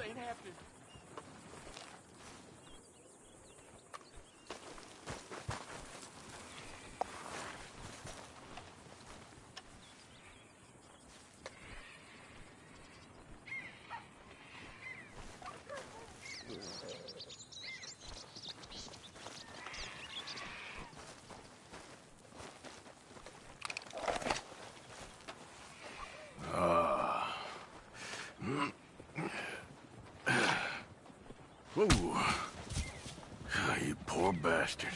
ain't happening. Whoa. Oh, you poor bastard.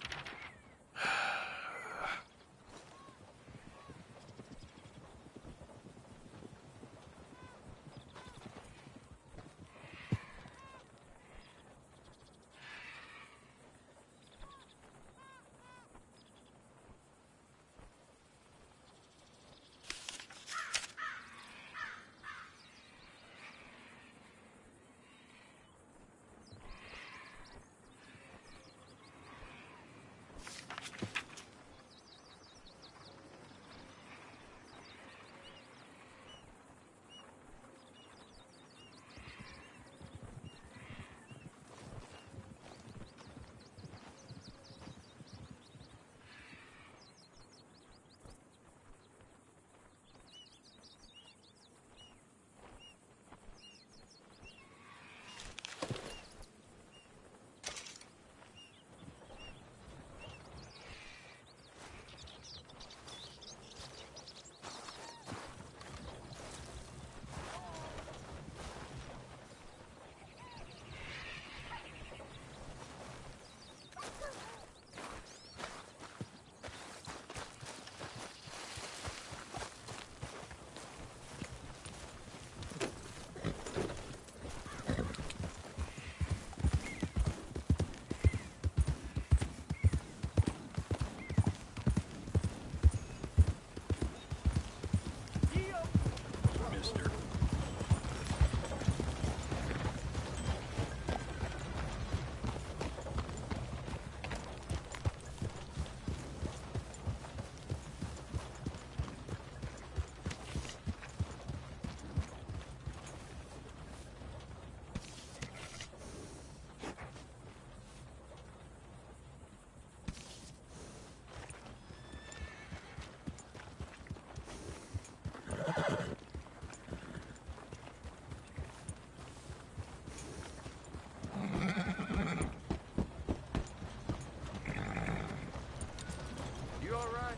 You all right?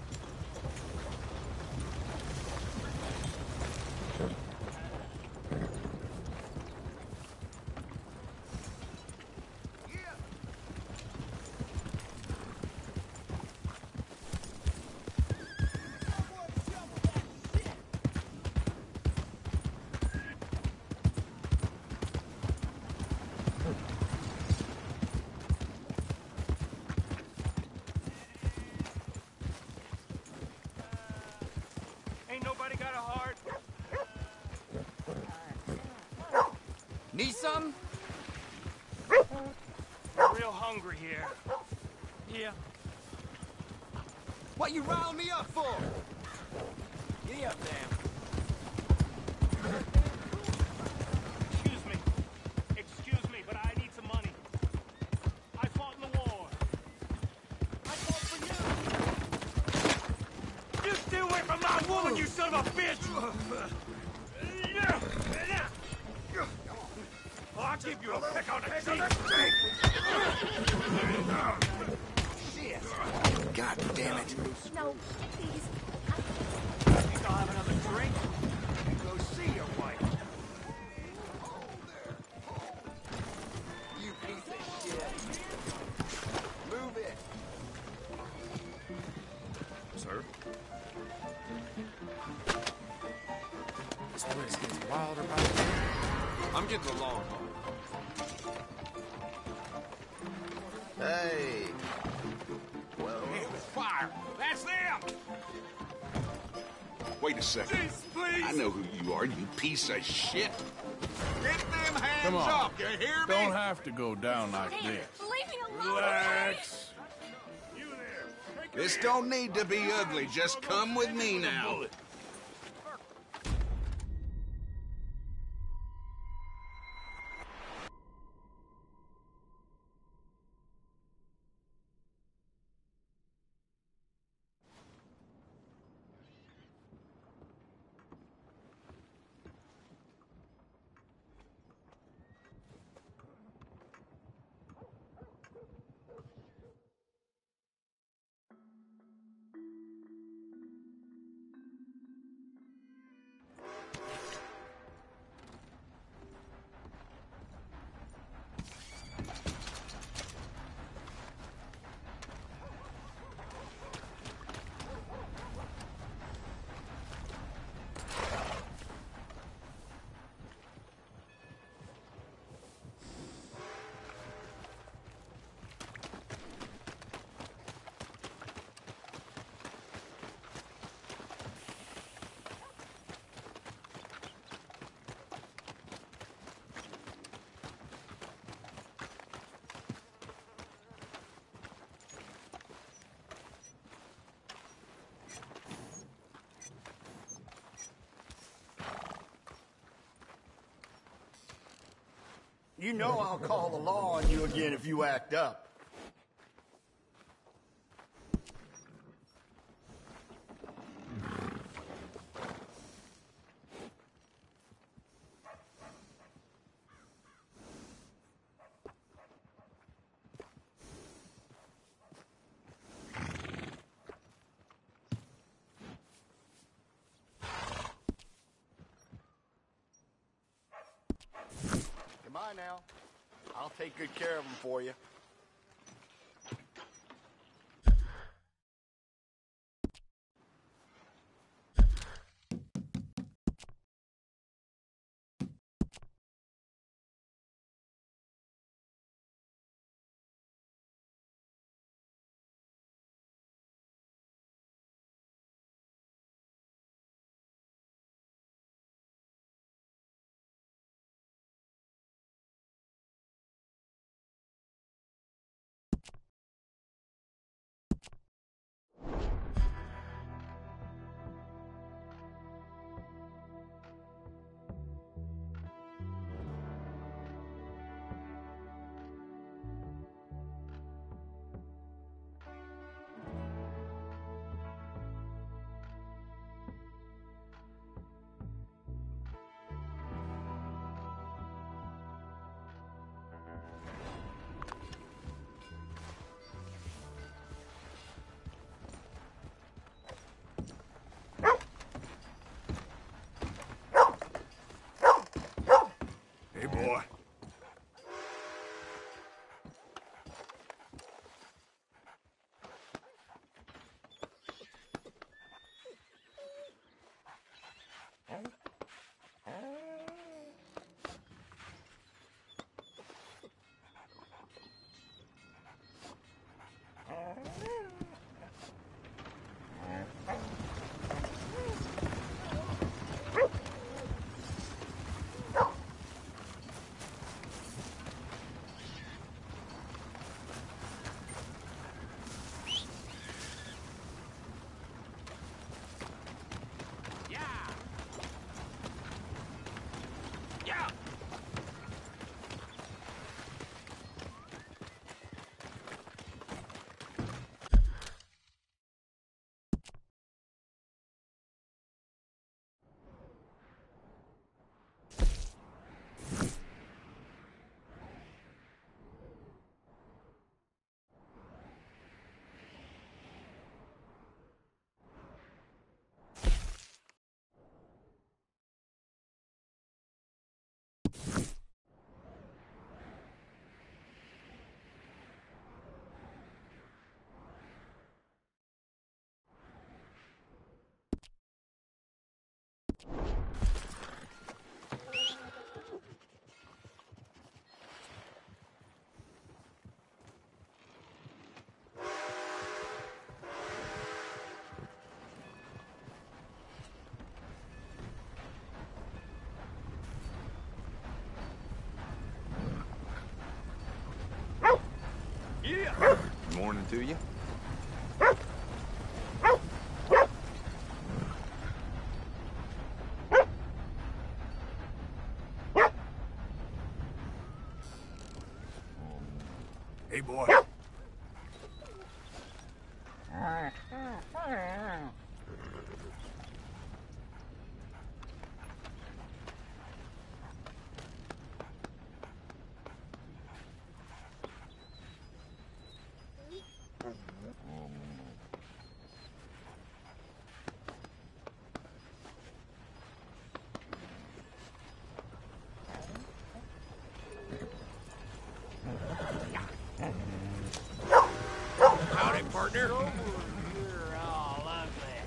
Ain't nobody got a heart. Need something? We're real hungry here. Yeah. What you riled me up for? Giddy up, damn. Excuse me, but I need some money. I fought in the war. I fought for you. You stay away from my woman, you son of a bitch! I'll give you a peck on the cheek! Shit. God damn it. No, please. Think I'll have another drink? Go see your wife. You piece of shit. Move it. Sir? This place gets wilder by the day. I'm getting the long haul. Hey. Well, It was fire. That's them! Wait a second. Please! I know who you are, you piece of shit. Get them hands Come on. up, you hear me? Don't have to go down like Damn, this. leave me alone. Relax. You there. Take This don't need to be ugly. Just come with me now. You know I'll call the law on you again if you act up. Come on now. I'll take good care of them for you. Hey, boy. Good morning to you. Hey, boy. Howdy, partner. You're all ugly.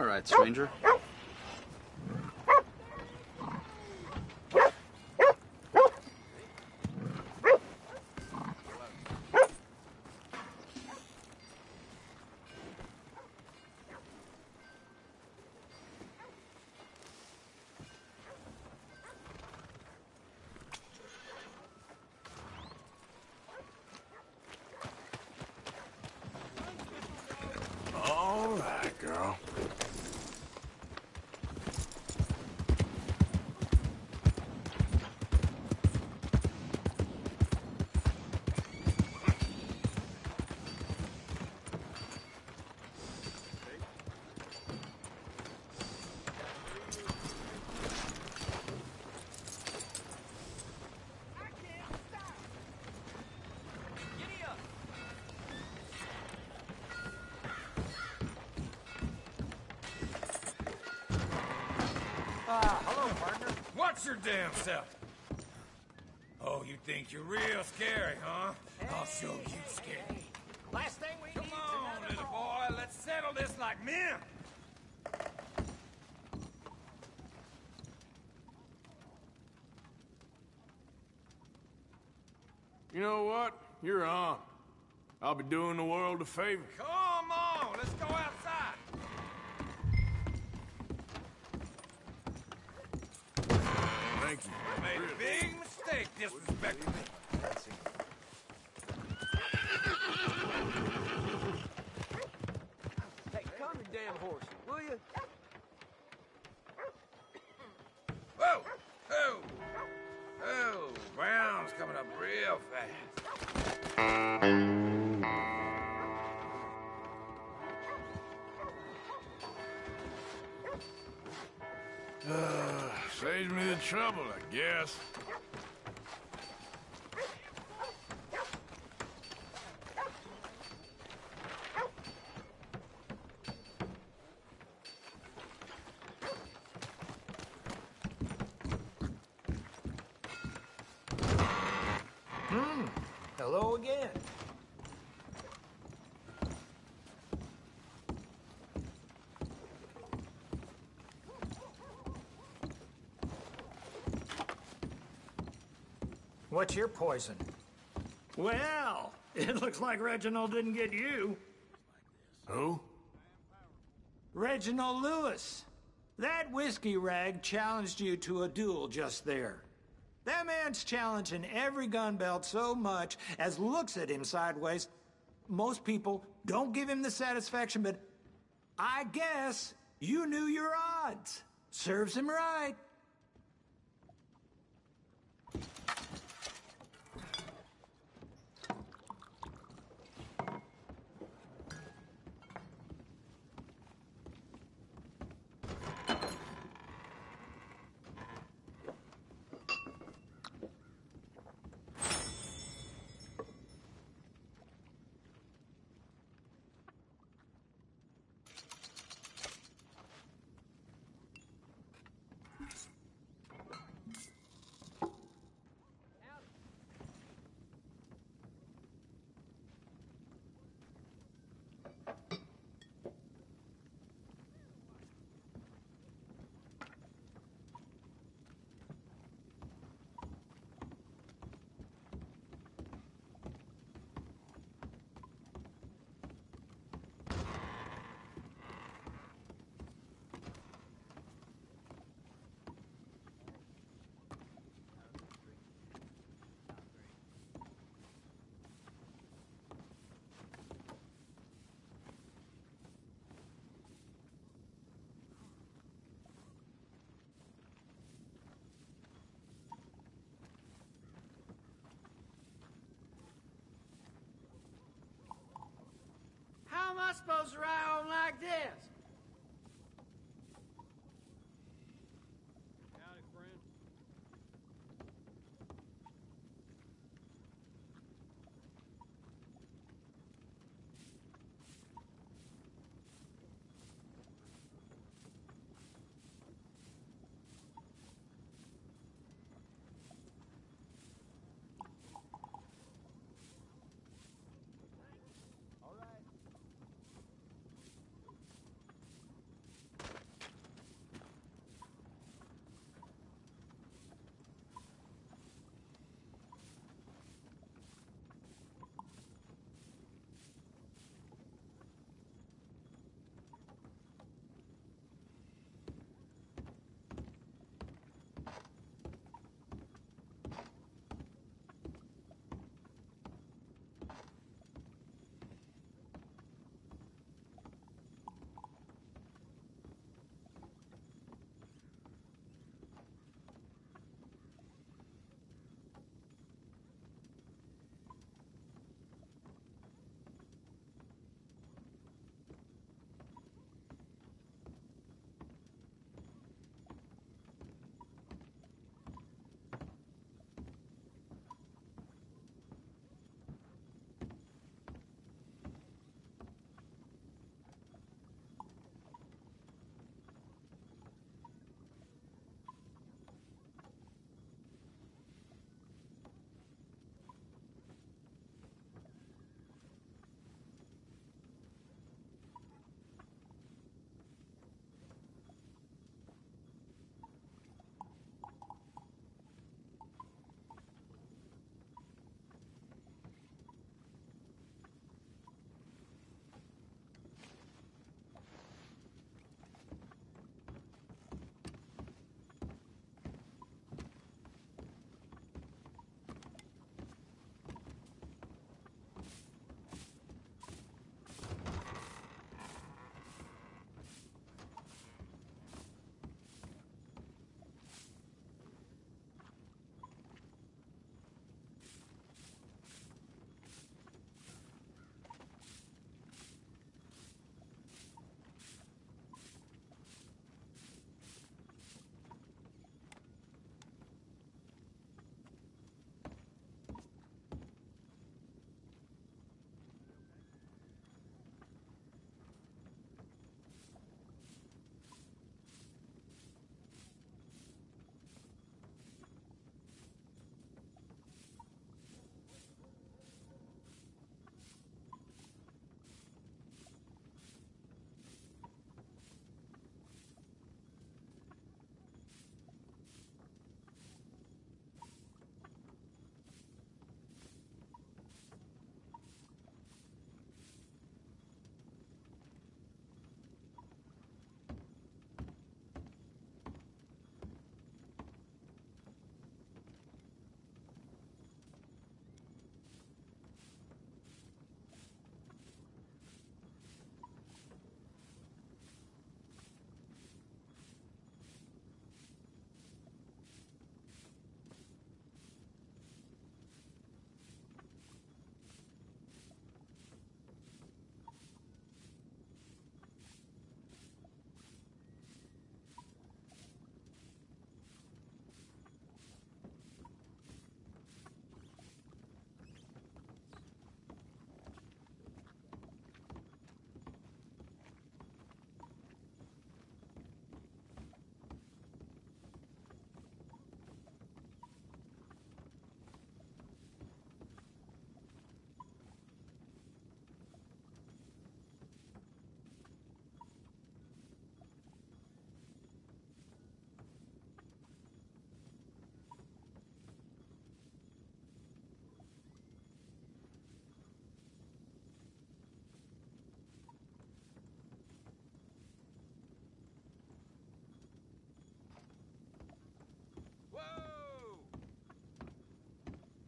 right, stranger. All right, girl. Watch your damn self. Oh, you think you're real scary, huh? I'll show you scary. Last thing we Come need on, little boy. Let's settle this like men. You know what? You're on. I'll be doing the world a favor. Come on, let's go outside. Thank you. You made a big mistake disrespecting me. Hey, calm your damn horse, will you? Whoa! Oh! Oh, Brown's coming up real fast. Saves me the trouble, I guess. Hello again. What's your poison? Well, it looks like Reginald didn't get you. Who? Reginald Lewis. That whiskey rag challenged you to a duel just there. That man's challenging every gun belt so much as looks at him sideways. Most people don't give him the satisfaction, but I guess you knew your odds. Serves him right.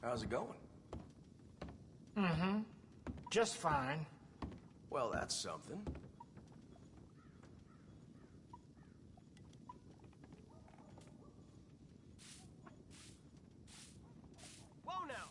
How's it going? Just fine. Well, that's something. Whoa now!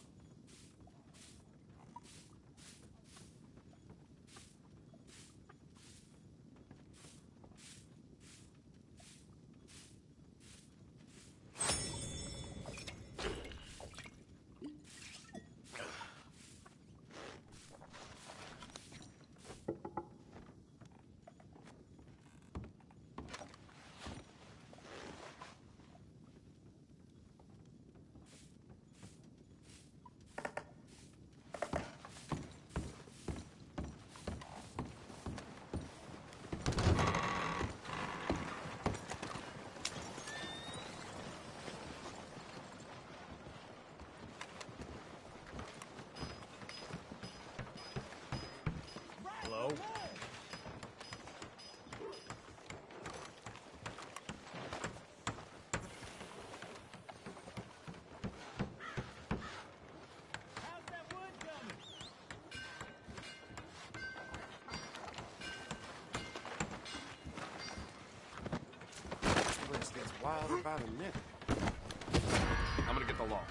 Hello? This place gets wilder by the minute. I'm gonna get the law.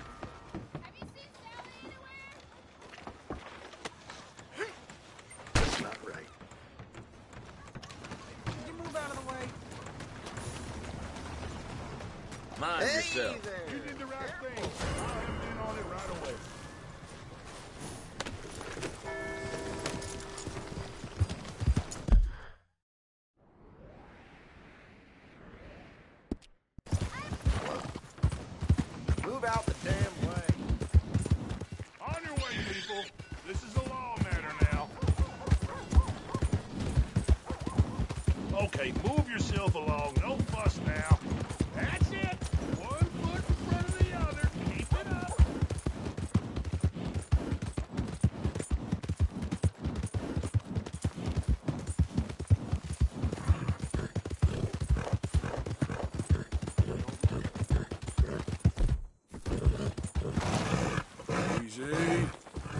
That's not right. Can you move out of the way? Mind yourself. there! You did the right thing. I'll have in on it right away. Move out the damn way. On your way, people. This is a law matter now. Okay, move yourself along. No fuss now. That's it. 1 foot in front of the other. Keep it up. Easy.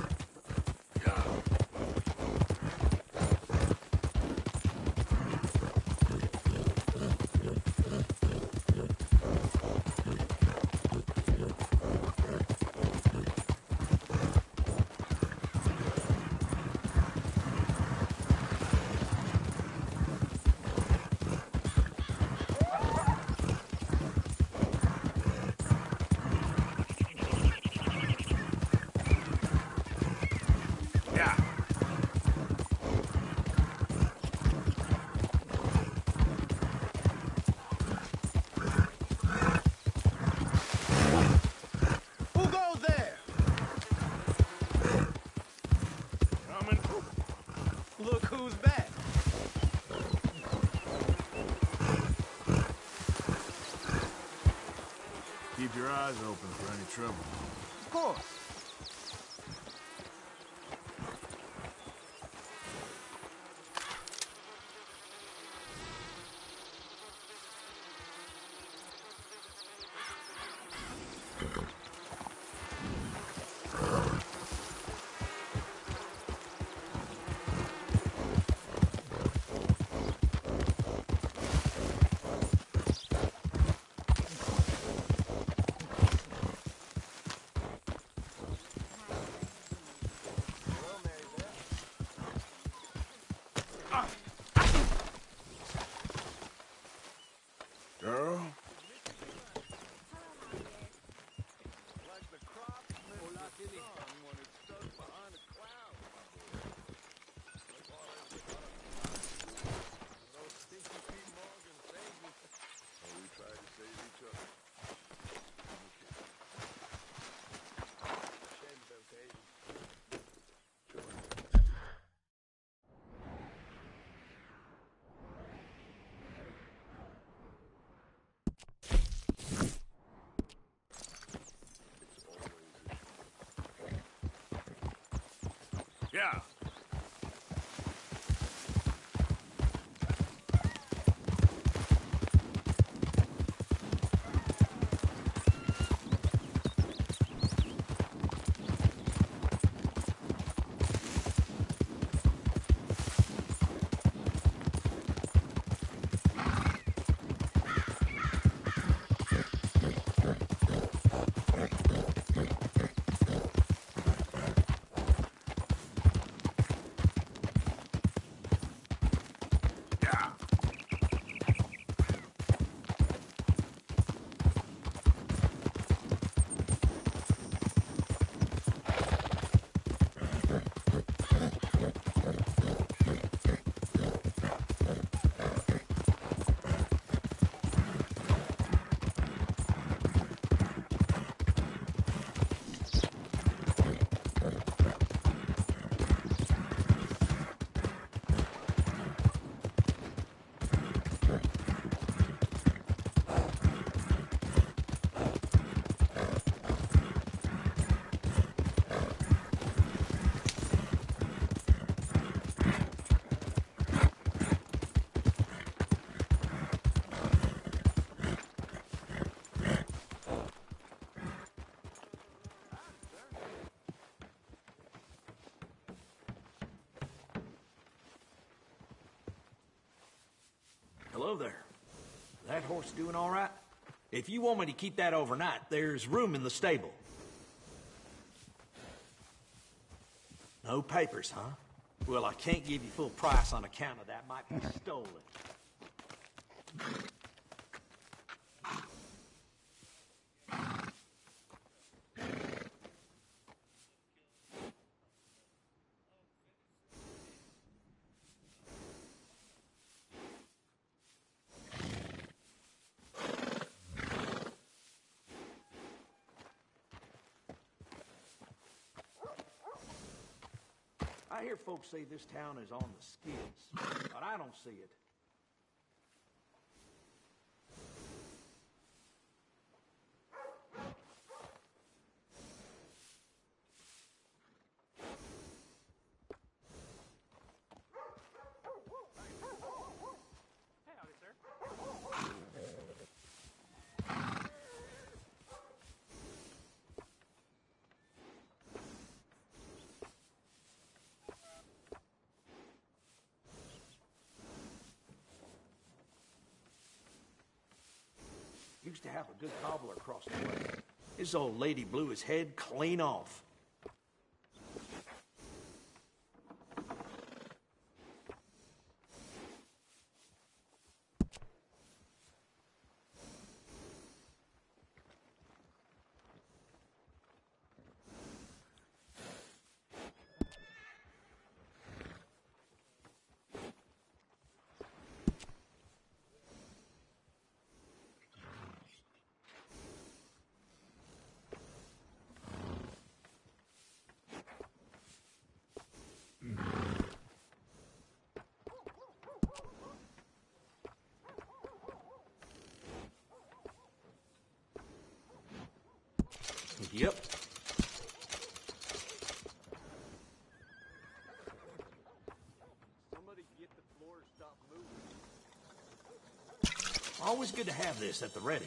Yeah. Who goes there? Coming. Look who's back. Keep your eyes open for any trouble. Of course. Girl? Like the crop or like any sun when it's stuck behind a cloud. Those stinky Pete Morgan saved me. Oh, we tried to save each other. Shame about Hayden. Yeah. Hello there. That horse doing all right? If you want me to keep that overnight, there's room in the stable. No papers, huh? Well, I can't give you full price on account of that. Might be stolen. I hear folks say this town is on the skids, but I don't see it. Used to have a good cobbler across the way. His old lady blew his head clean off. Yep. Somebody get the floor and stop moving. Always good to have this at the ready.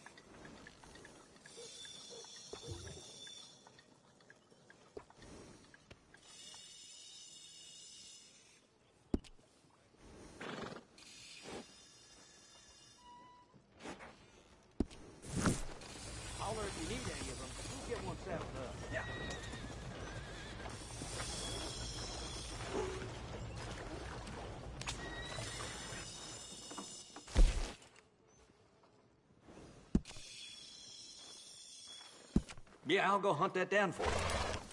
Holler if you need any of them. We'll get one saddled up. Yeah. Yeah, I'll go hunt that down for you.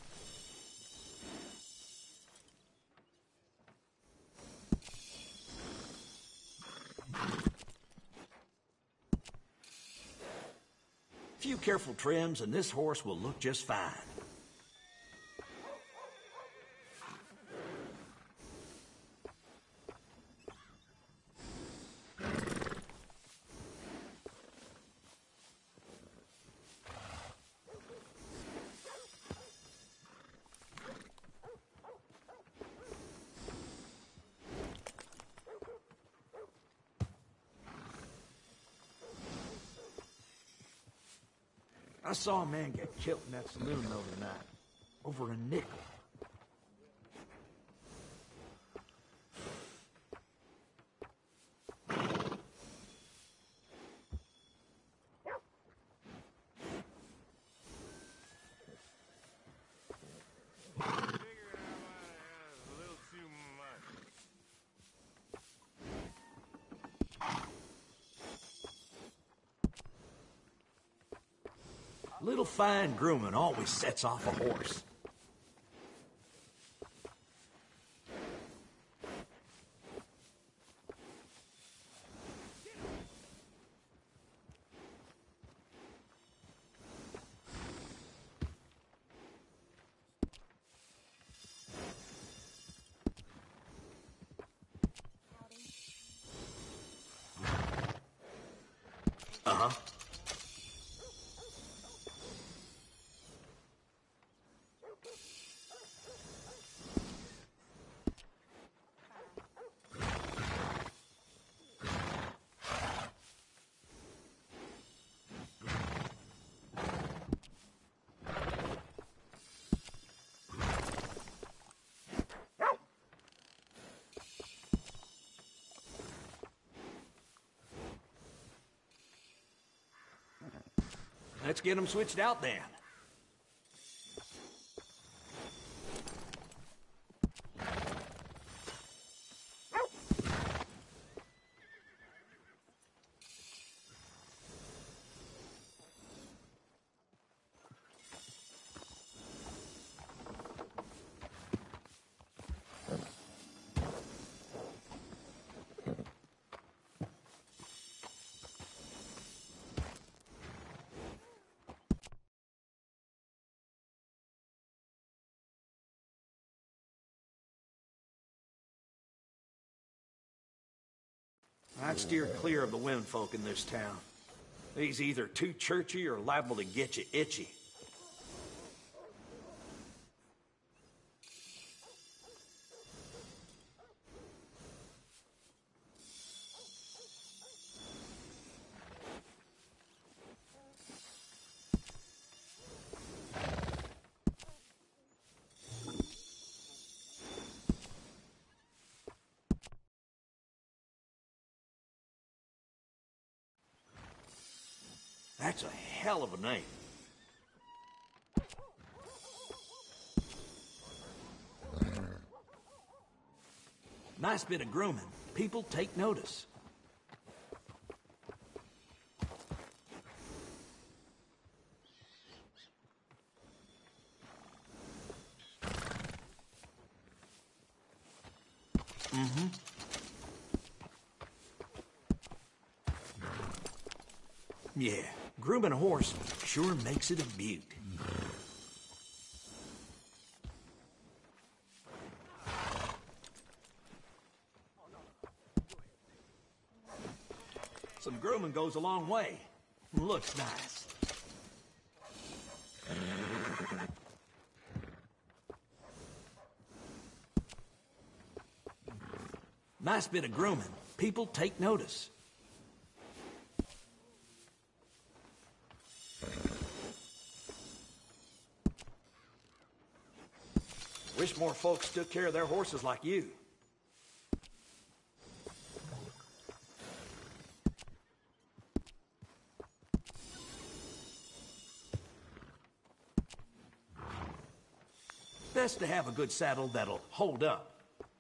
Few careful trims, and this horse will look just fine. I saw a man get killed in that saloon overnight. Over a nickel. Little fine grooming always sets off a horse. Uh-huh. Let's get them switched out then. I'd steer clear of the womenfolk in this town. He's either too churchy or liable to get you itchy. That's a hell of a name. Nice bit of grooming. People take notice. Yeah, grooming a horse sure makes it a beaut. Some grooming goes a long way. Looks nice. Nice bit of grooming. People take notice. Wish more folks took care of their horses like you. Best to have a good saddle that'll hold up.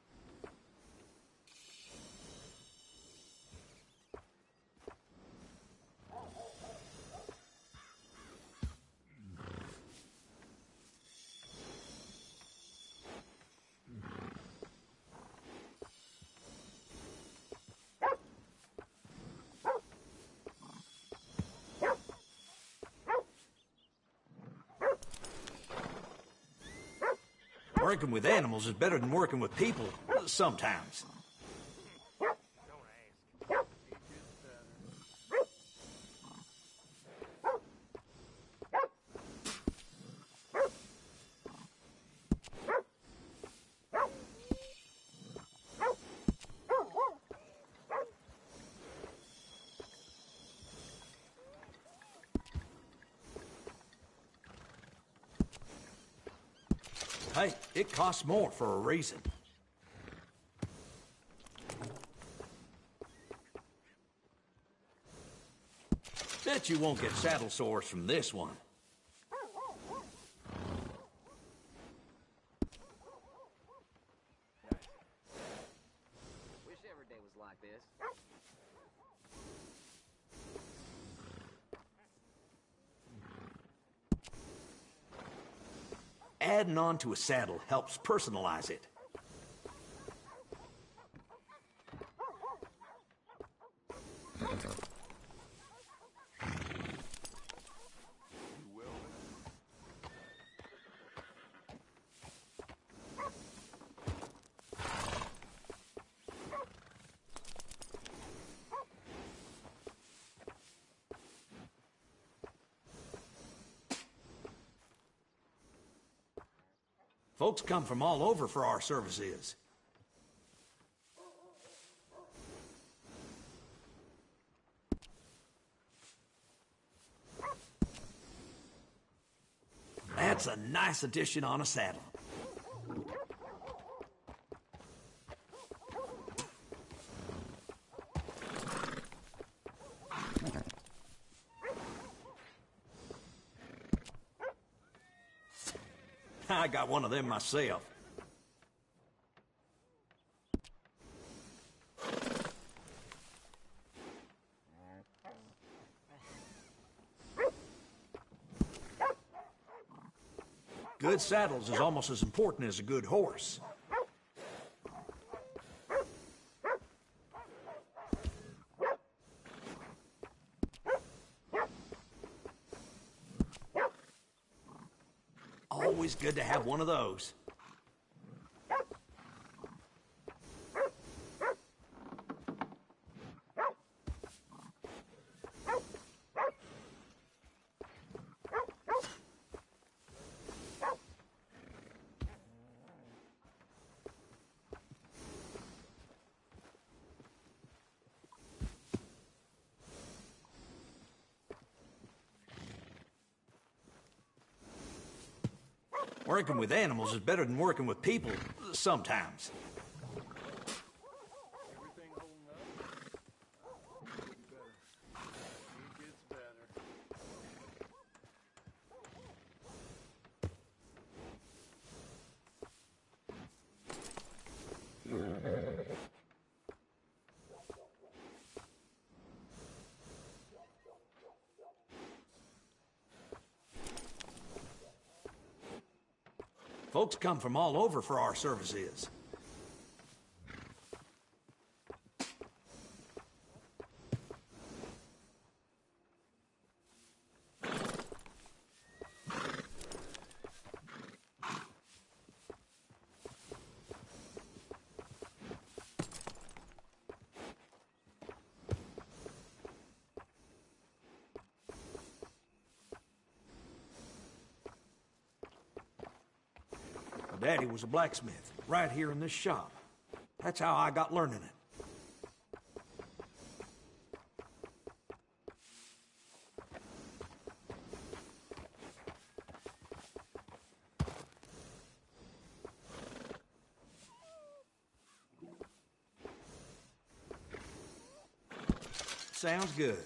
Working with animals is better than working with people, sometimes. Hey, it costs more for a reason. Bet you won't get saddle sores from this one. Wish every day was like this. Adding on to a saddle helps personalize it. Folks come from all over for our services. That's a nice addition on a saddle. I got one of them myself. Good saddles is almost as important as a good horse. Always good to have one of those. Working with animals is better than working with people, sometimes. Everything holding up? It gets better. Folks come from all over for our services. Daddy was a blacksmith, right here in this shop. That's how I got learning it. Sounds good.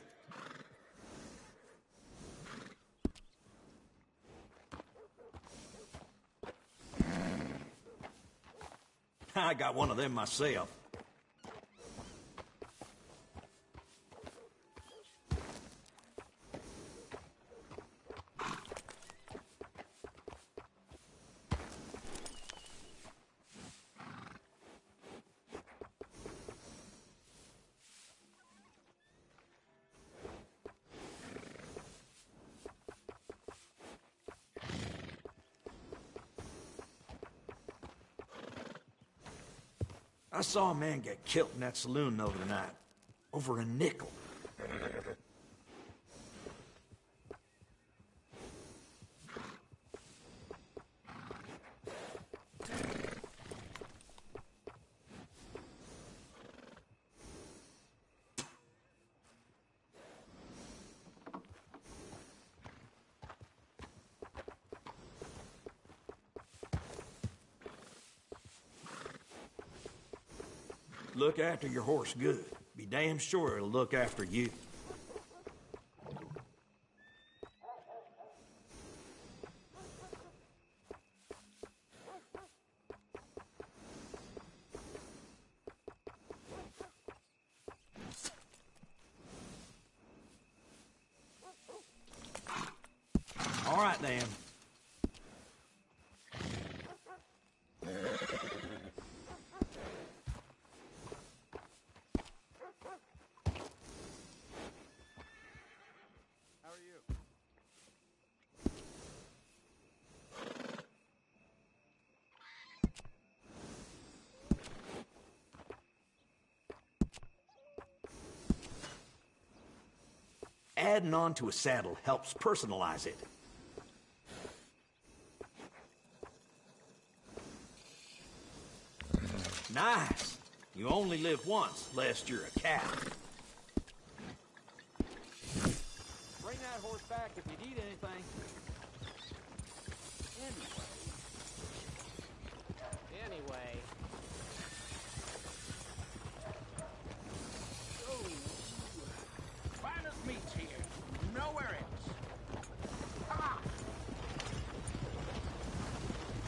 I got one of them myself. I saw a man get killed in that saloon the other night. Over a nickel. Look after your horse good. Be damn sure it'll look after you. All right, then. Adding on to a saddle helps personalize it. Nice. You only live once, lest you're a cat. Bring that horse back if you need anything. Anyway. Finest meats here. Nowhere else. Ah!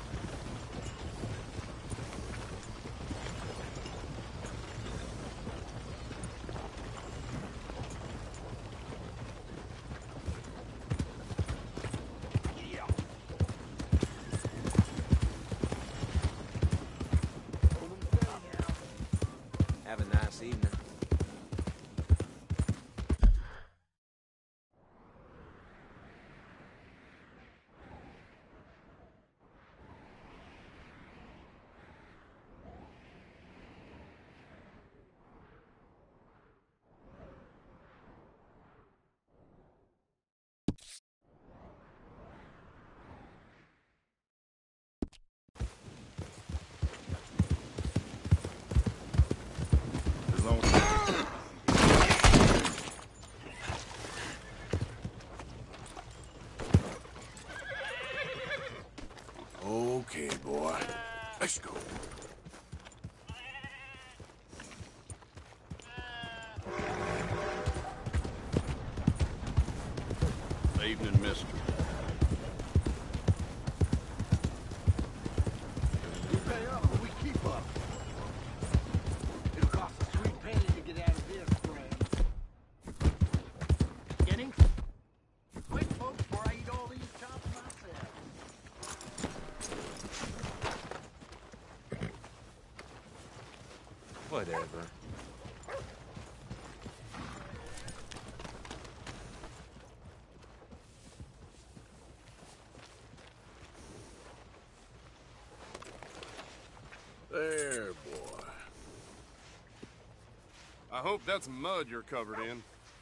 Evening, mister. We pay up, but we keep up. It'll cost a sweet penny to get out of this, friend. Getting? Quick, folks, before I eat all these chops myself. Whatever. There, boy. I hope that's mud you're covered in.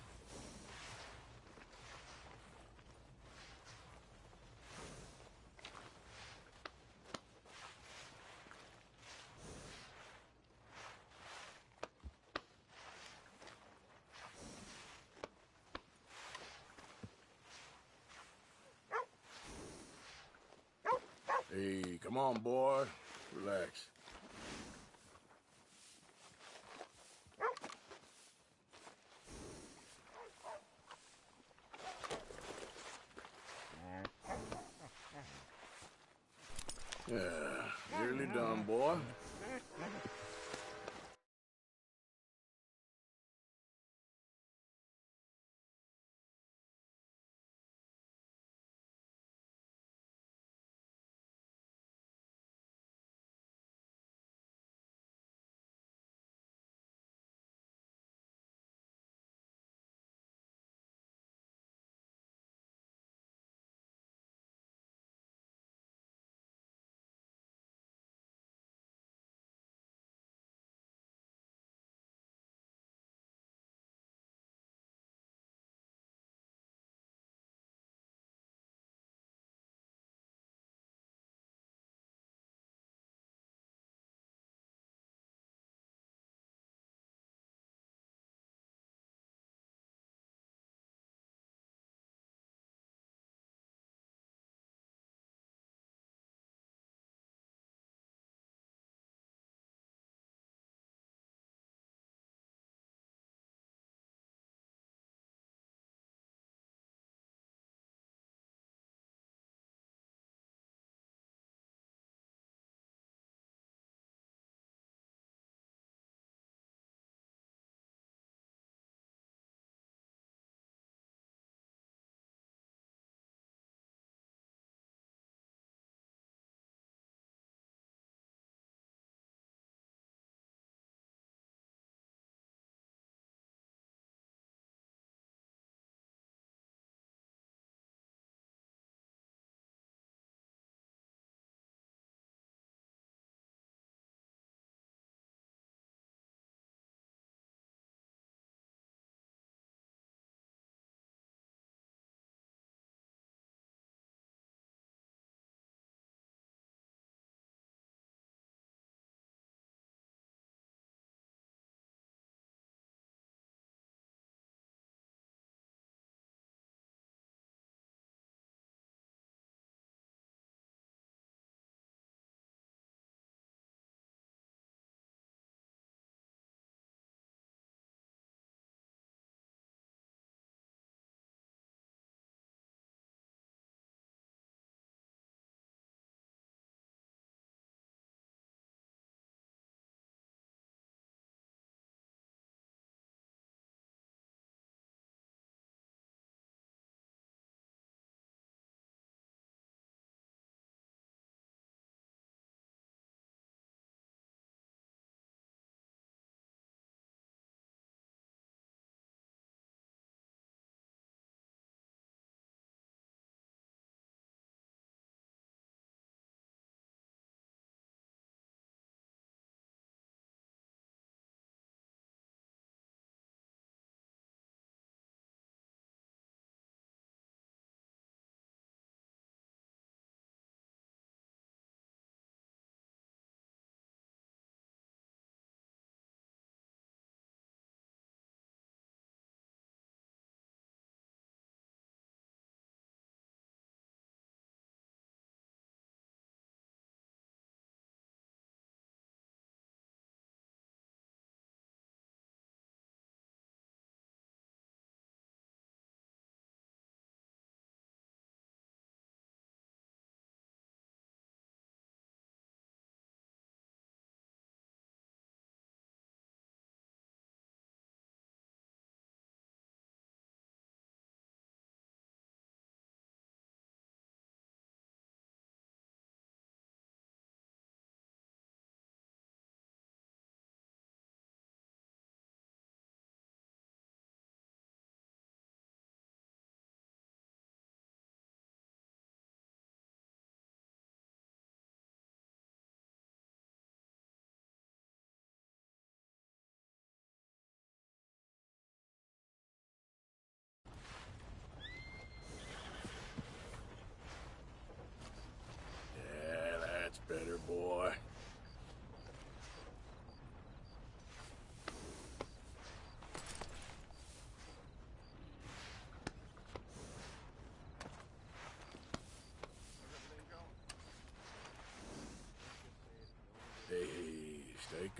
Hey, come on, boy. Relax. Yeah, nearly done, boy.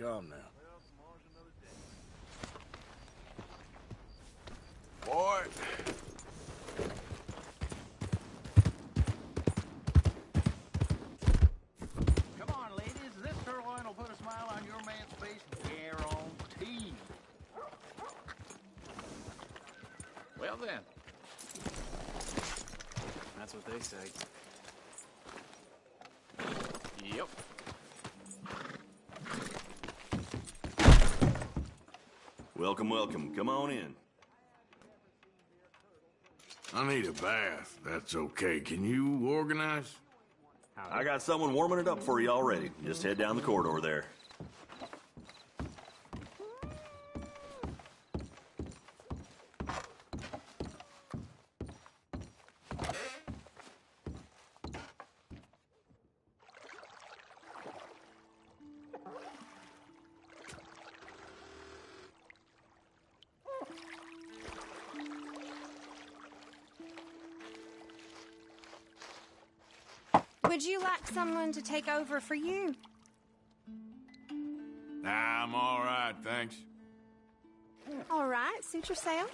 Come now. Boy. Come on, ladies. This sirloin will put a smile on your man's face, guaranteed. Well then. That's what they say. Yep. Welcome, welcome. Come on in. I need a bath. That's okay. Can you organize? I got someone warming it up for you already. Just head down the corridor there. Would you like someone to take over for you? Nah, I'm all right, thanks. All right, suit yourself.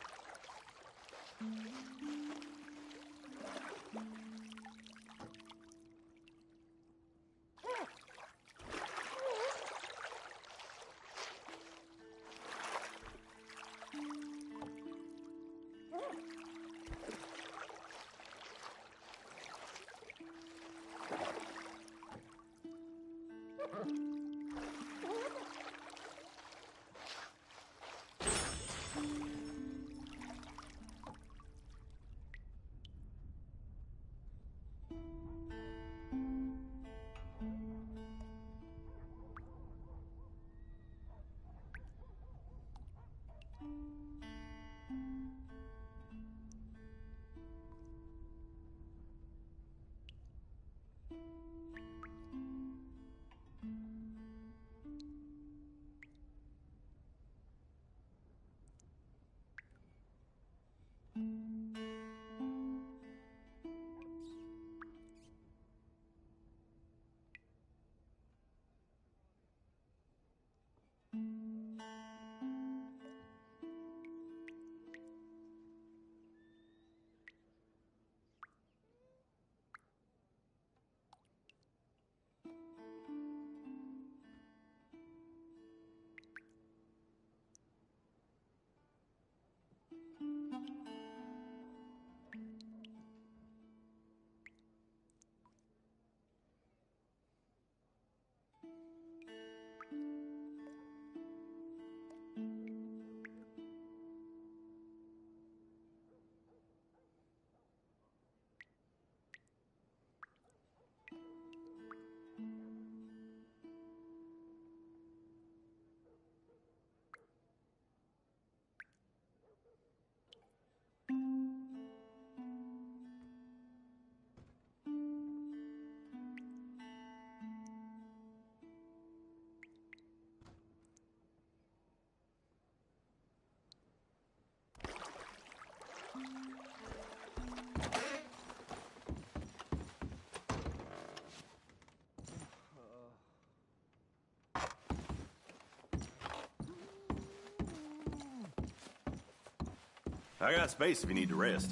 I got space if you need to rest.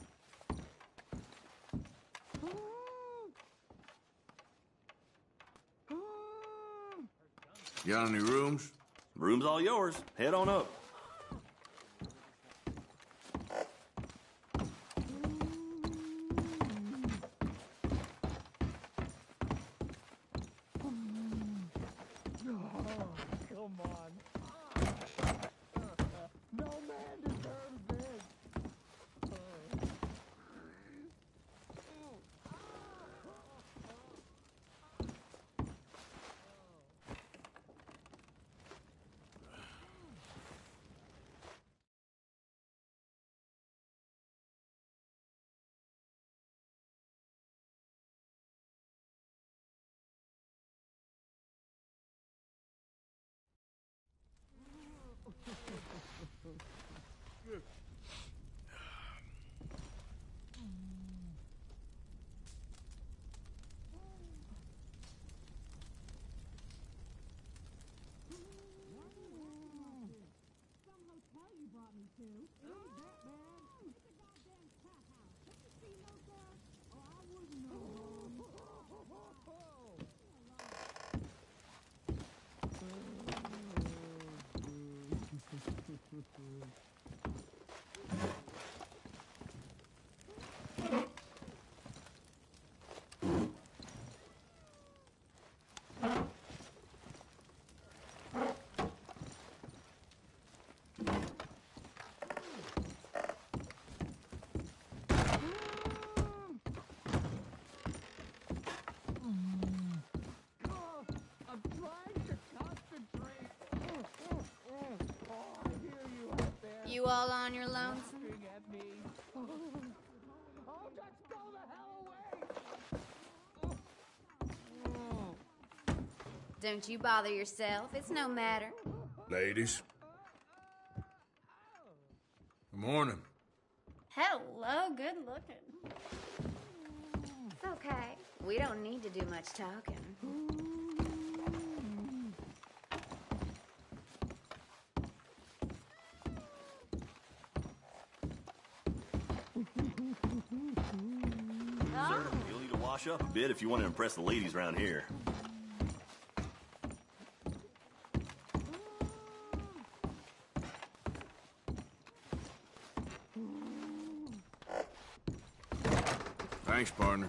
Got any rooms? Room's all yours. Head on up. You all on your lonesome? Don't you bother yourself. It's no matter. Ladies. Good morning. Hello, good looking. It's okay. We don't need to do much talking. Sir, you'll need to wash up a bit if you want to impress the ladies around here. Thanks, partner.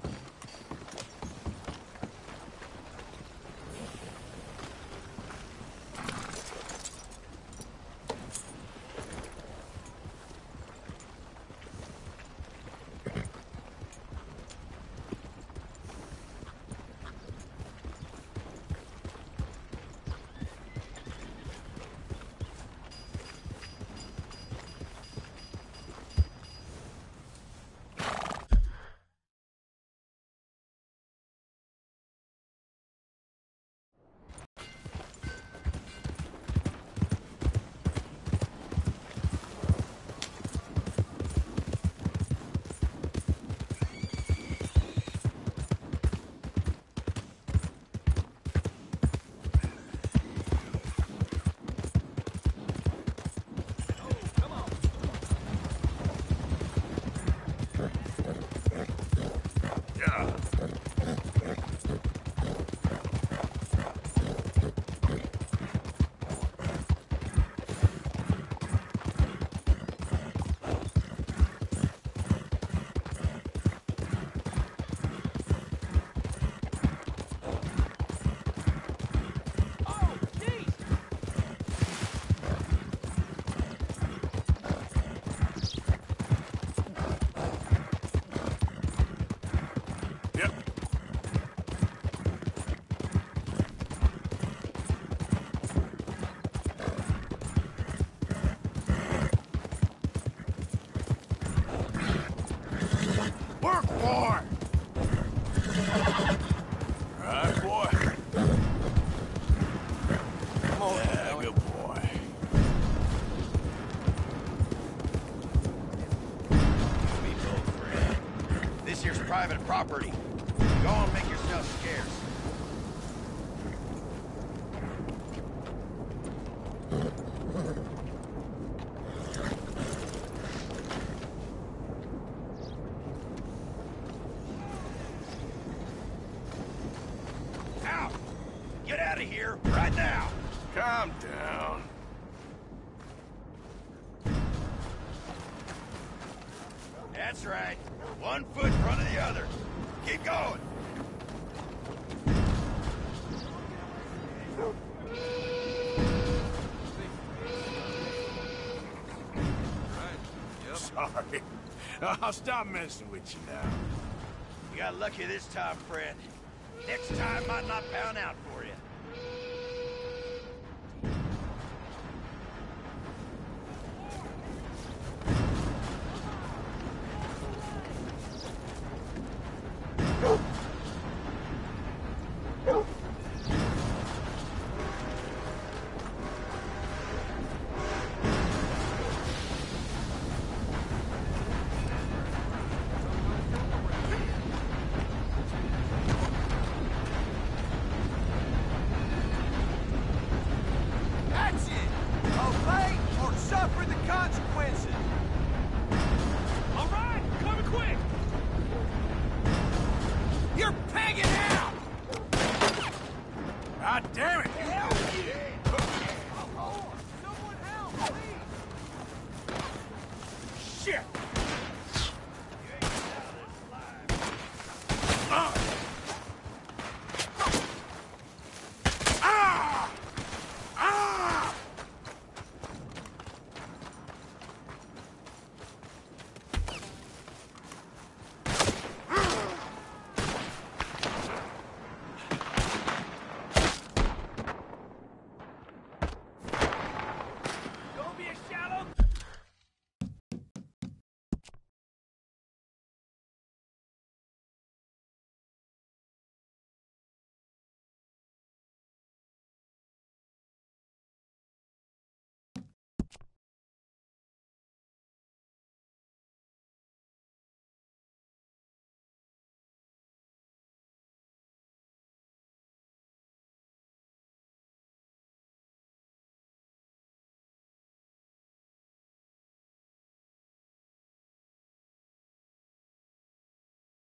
Private property. Go and make yourself scarce. Out! Get out of here right now! Calm down. That's right. 1 foot in front of the other. Keep going. Sorry. I'll stop messing with you now. You got lucky this time, friend. Next time might not pound out for you. Shit!